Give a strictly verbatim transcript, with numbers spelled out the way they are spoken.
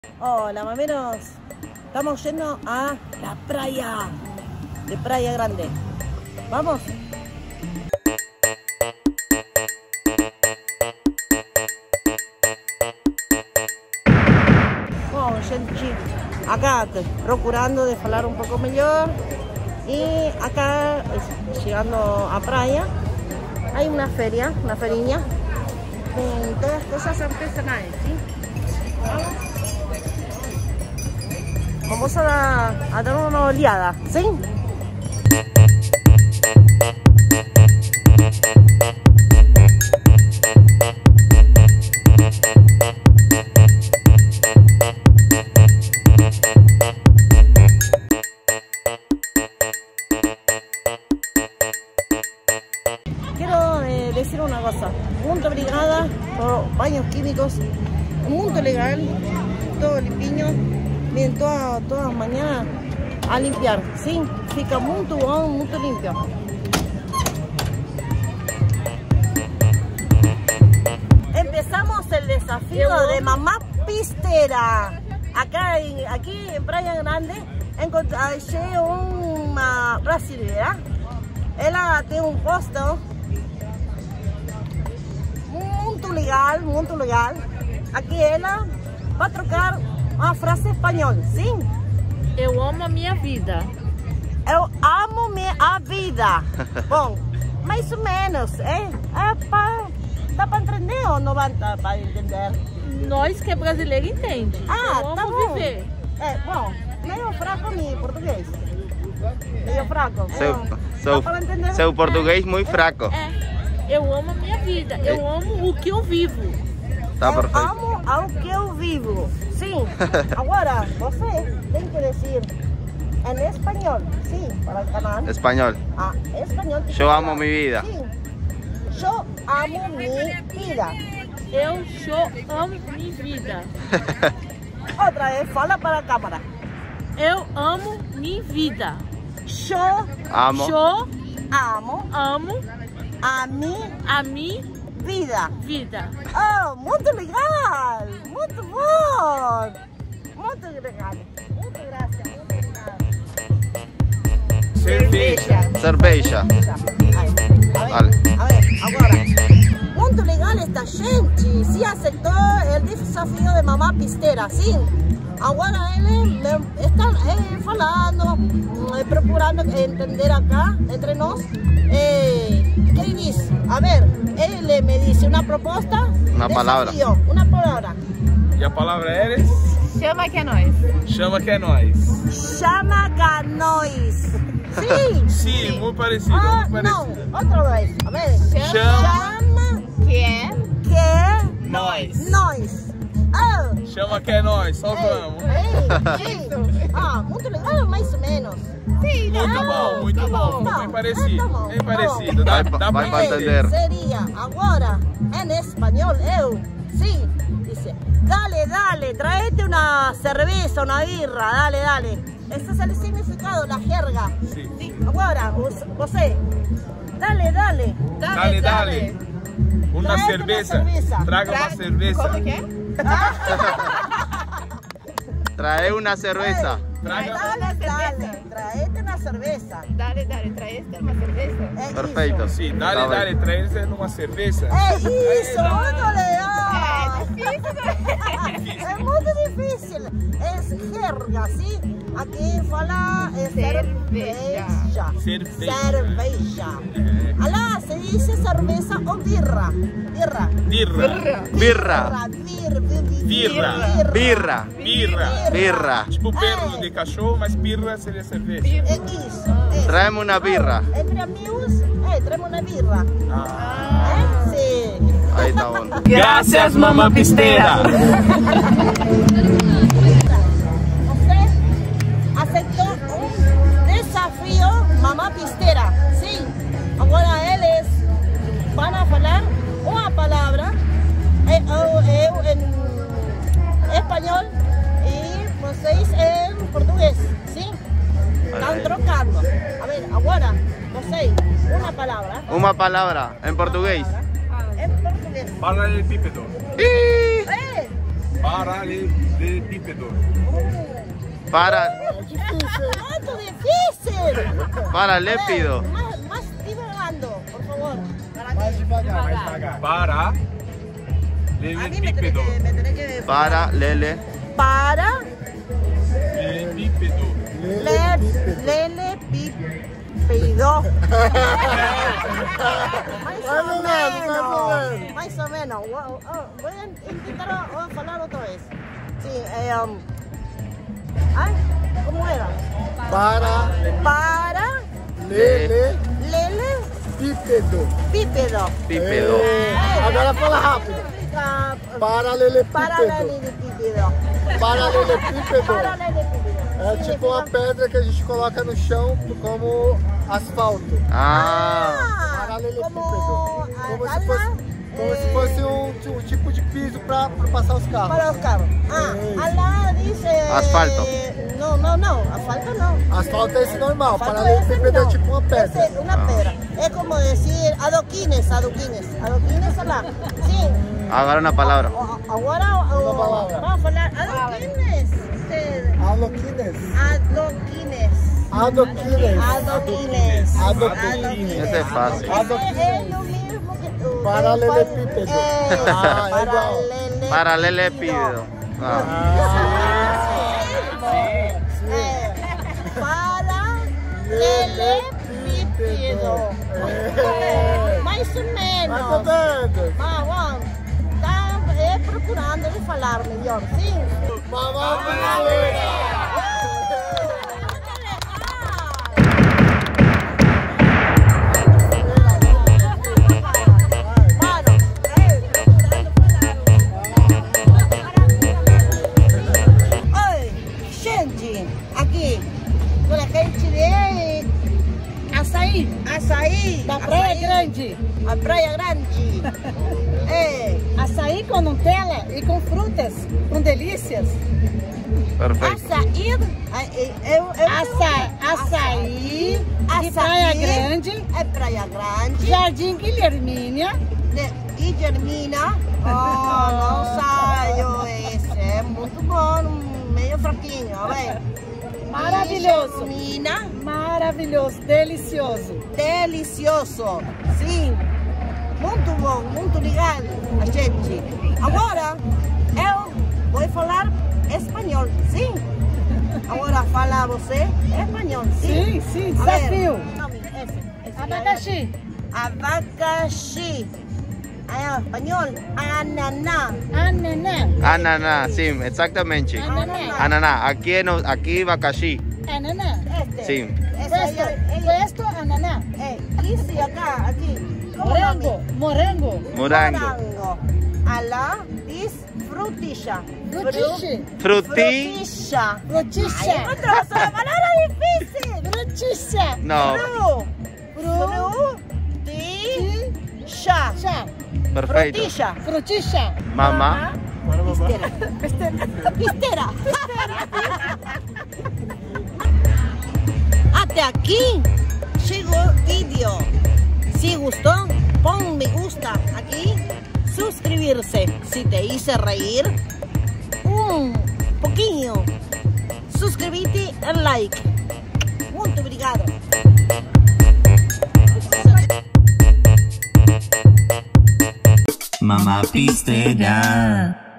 Hola mameros, estamos yendo a la playa de Praia Grande. ¿Vamos? Bom, gente, acá procurando de hablar un poco mejor. Y acá, llegando a Praia, hay una feria, una feriña, con todas cosas artesanales, ¿sí? Vamos a, a dar una oleada, ¿sí? Quiero eh, decir una cosa, mundo brigada por baños químicos, mundo legal, todo limpiño. Bien, todas toda mañana a limpiar, ¿sí? Fica muy bom, muy limpio. Empezamos el desafío de mamá pistera. Acá en, aquí en Praia Grande encontré una brasileira. Ela tem um posto muito legal, muito legal. Aqui ela vai trocar uma frase espanhol, sim? Eu amo a minha vida. Eu amo minha a vida. Bom, mais ou menos, é? é pra, dá para entender ou não dá para entender? Nós que é brasileiro entende. Ah, eu amo tá bom. viver. É, bom, meio fraco em português. Meio fraco. Seu, Bom, seu, dá para entender? seu português muito fraco. É, eu amo a minha vida. Eu amo o que eu vivo. Tá eu perfeito. amo ao que eu vivo. Sim. Agora, você tem que dizer em espanhol, sim, para o canal. Espanhol. Ah, espanhol. Eu amo minha vida. Sim. Eu amo minha vida. Eu só amo minha vida. Outra vez, fala para a câmera. Eu amo minha vida. Eu Amo. Só amo amo a minha a minha vida. vida. Oh, muito legal! Muito bom! Muito legal! Muito graças, muito obrigada. Cerveja. Cerveja. Aí, a ver, a ver, agora. Muito legal esta gente! Se aceitou o desafio de mamá pistera, sim? Agora ele está eh, falando, eh, procurando entender acá, entre nós. Eh, ¿Qué dice? A ver, él me dice una propuesta. Una palabra. Una palabra. E a palavra é eres? Chama que é nós. Chama que é nós. Chama que nós. Sí. Sim, muito parecido. Ah, muito no, parecido. otra vez. A ver. Chama Chama Que é que nós. nós. Ah. Chama que é nós, só vamos. Ei, ei. Ah, muito legal, mais ou menos. Sim, Muito Ah, bom, muito tá bom. bom, Bem tá. parecido, Ah, tá bom, bem tá parecido. bom. Dá, Vai- dá vai pra pra entender. entender. Seria agora en español, eu, sí, dice, dale, dale, traete una cerveza, una birra, dale, dale. Ese es el significado, la jerga. Sí. Sí, ahora, vos- você, dale, dale. Dale, dale. Uma Traga cerveja. uma cerveja. Traga uma cerveja. Como que é? Trae una cerveza. Traga Dale, dale, traete una cerveza. Dale, dale, traeste uma cerveja. É Perfeito. isso. Sim, dale, Tá bem. dale, trazer numa cerveja. É isso, muito legal. É difícil, É muito difícil. É jerga, sim? Aqui fala é cerveja. Cerveja. Cerveja. Alá se dice cerveza o birra. Birra. Birra. Birra. Bir, bir, bir, Birra. Birra. Birra. Birra. Tipo perro É. de cachorro, mas birra seria cerveja. É isso. É. Traeme una birra. Entre amigos, é, traemos uma birra. Ah. É? Sim. Ahí está bueno. Gracias, mamá pistera. Você aceitou um desafio mamá pistera, sim. Agora eles vão falar uma palavra eu, eu em espanhol e vocês em português, sim? Estão trocando. A ver, agora vocês, uma palavra. Uma palavra en portugués. Em português. Paralelepípedo. Eh, Paralelepípedo. Lelepípedo. Para, É difícil, hein? Muito difícil! para lépido. Mais, mais divagando, por favor. Para Mais que- devagar. Mais devagar. Para. A mí me tenés Lelepípedo. que, me tenés que Para, lele. Para Lelepípedo. le, lele pipido. Mais Mais ou ou menos, mais ou menos. menos. Mais ou menos. Vou, oh, vou tentar oh, falar outra vez. Sim, é, um, ai, como era? Para, Para lele, lele pípedo. pípedo. Pípedo. É. Agora fala rápido. Ah, Para, lele, Para pípedo. lele pípedo. Para, lele, pípedo. Para lele pípedo. É tipo uma pedra que a gente coloca no chão como asfalto. Ah, Paralelepípedo. Como Como a se fosse, ala, como se eh, fosse um, um tipo de piso para passar os carros. para os carros. Ah, Isso. ala dice... Asfalto. No, no, no, asfalto no. Asfalto é esse normal, Asfalto paralelepípedo ese é no. tipo uma pedra. Ese, una pedra. Es como decir adoquines, adoquines. Adoquines ala. Sí. agora uma palavra. O- Agora o- Una palabra. vamos a falar adoquines. Sí. Adoquines. Adoquines. Adoquines. Adoquines. Adoquines. Esse é fácil. Ese es lo mismo que tú. Paralelepípedo. Eh, Ah, é igual. Para lépido. Ah, Eh, para lelepípedo. É. Mais ou Mais ou menos. menos. Ah, bom. Tá é, procurando ele falar melhor, sim? Mamãe brasileira. Mano, é, procurando falar. Oi, gente, aqui, com a gente de Açaí, Açaí. da Praia Açaí. Grande. A Praia Grande. É, Açaí com Nutella e com frutas, com delícias. perfeito. açaí. Eu, eu, Aça, açaí, de Açaí. Praia Grande, É Praia Grande. Jardim Guilhermínia. De, e Germina. Oh, não saio esse. É muito bom, meio fraquinho, ó, bem. Maravilhoso. Germina. Maravilhoso, delicioso. Delicioso. Sim. Muito bom, muito legal, a gente. Agora, eu vou falar espanhol, sim? Agora fala você espanhol, sim? Sim, sim, A ver, desafio. nome, esse, esse Abacaxi, Abacaxi. Aí, espanhol, ananá. ananá, Ananá, sim, exatamente. ananá, Ananá, aqui, no, aqui abacaxi. ananá. Este. Sim. Esse aí, Puesto, ele- puesto ananá. é, esse acá, aqui. Como Morango, nome? morango, Morango. Morango. Alá diz frutilla. frutiche, Fruti, Frutilla. Aí fruticha, encontrou essa palavra difícil. fruticha, não, Fru. Frutilla. chá, perfeito. Frutilla. fruticha. Mamá, Pistera. Pistera. Até aqui chegou o vídeo. Se gostou, põe me gusta aqui. Suscrever-se se te hice reír. Um pouquinho. Suscrevite e like. Muito obrigado. Mamá Pistera.